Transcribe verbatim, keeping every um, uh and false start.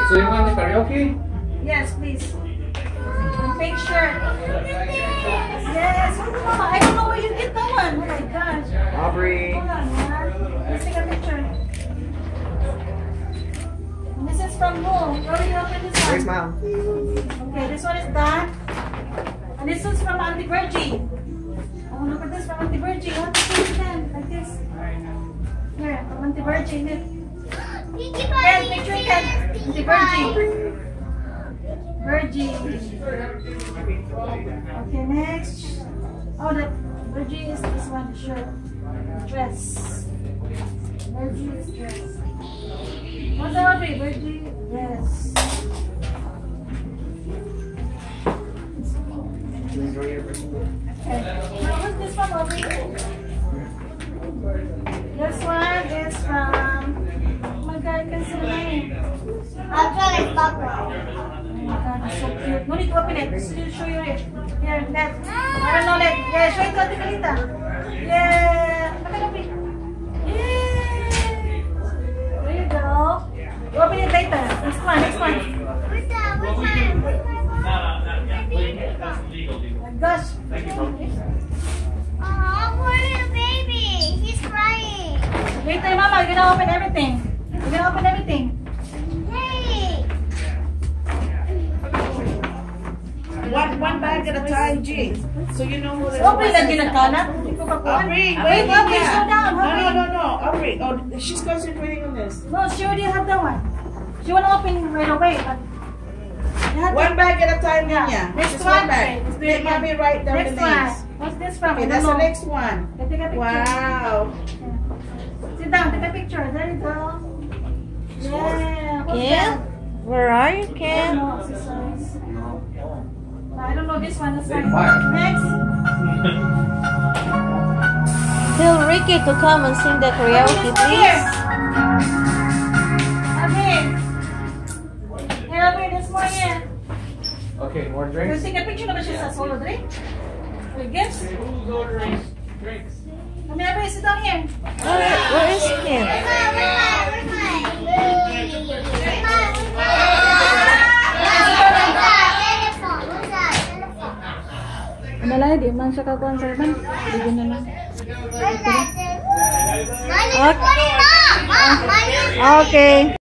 So you want the karaoke? Yes, please. And pink shirt. Yes. Mama, I don't know where you get that one. Oh my gosh. Aubrey. Hold on, man. Let's take a picture. And this is from who? Where will you open this one? Where's mom? Okay, this one is done. And this one's from Auntie Virgie. Oh, look at this from Auntie Virgie. You have to put it in like this. Here, from Auntie Virgie. Ken, picture Ken. Auntie Virgie. Virgie. Okay, next. Oh, the Virgie is this one, the shirt. Dress. Virgie is dress. What's that, Audrey? Virgie dress. Okay. Now, what's this one, Audrey? This one is from. Oh my God, I can see the name. I'll try to stop her. Oh my God, it's so cute. No need to open it. Just show you it. Here, left. I don't know, left. Yeah, show it to Ate Kalita. Yeah. Look at it. Yeah. There you go. You open it later. Next one, next one. What's that? What's that? What's Oh my gosh. Oh, poor little baby. He's crying. Later, Mama. You're gonna open everything. You're gonna open everything. Hey. One one bag at a time, G. So you know who the Aubrey, lagi na ka na? Hindi ko kakuha. Aubrey, Wait, wait, Aubrey, yeah. slow down. No, no, Aubrey. no, no. Aubrey, oh, she's concentrating on this. No, she already have that one. She wanna open right away, but you have One to- bag at a time, Yeah. Ninya. Next Just one. one bag. Okay, let's do it Let again. mommy write down Next the names. one. What's this from? Okay, I that's don't the know. next one. Okay, take a picture. Wow. Sit down, take a picture. There you go. Yeah. What's Ken? that? Where are you, I Ken? don't know, exercise. I don't know this one. That's Big fine. fire. Next. Tell Ricky to come and sing the karaoke, This one here. please. Okay. Here, over this one here. Okay, more Let's drinks? take a picture naman siya sa solo drink. The gifts. Who's ordering drinks? Come here, everybody, sit down here. Where, where is Ken? Where's mine? Where's mine? Where's mine? Where's mine? Where's mine? Telephone. What's that? Telephone. Malay, di man siya kakuha sa iban. Bigyan na lang. Where's that? Mommy, put it up. Mom, mommy. Okay.